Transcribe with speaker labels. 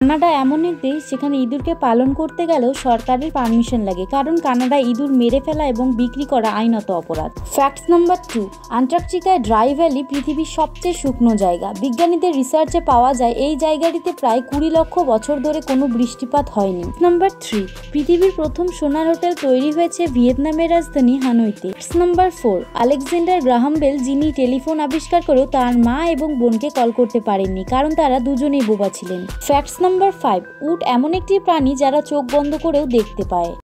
Speaker 1: Canada এমন এক দেশ যেখানে ইঁদুরকে পালন করতে গেলেও সরকারের পারমিশন লাগে, কারণ কানাডায় ইঁদুর মেরে ফেলা এবং বিক্রি করা আইনত অপরাধ। ফ্যাক্টস নাম্বার 2, অ্যান্টার্কটিকায় ড্রাই ভ্যালি পৃথিবীর সবচেয়ে শুকনো জায়গা। বিজ্ঞানীদের রিসার্চে পাওয়া যায় এই জায়গাটিতে প্রায় 20 লক্ষ বছর ধরে কোনো বৃষ্টিপাত হয়নি। নাম্বার 3, পৃথিবীর প্রথম সোনার হোটেল তৈরি হয়েছে ভিয়েতনামের রাজধানী হানইতে। নাম্বার 4, আলেকজান্ডার গ্রাহাম বেল, যিনি টেলিফোন আবিষ্কার করেও তার মা এবং বোনকে কল করতে পারেননি, কারণ তারা দুজনেই বোবা ছিলেন। ফ্যাক্টস নাম্বার 5, উট এমন একটি প্রাণী যারা চোখ বন্ধ করেও দেখতে পায়।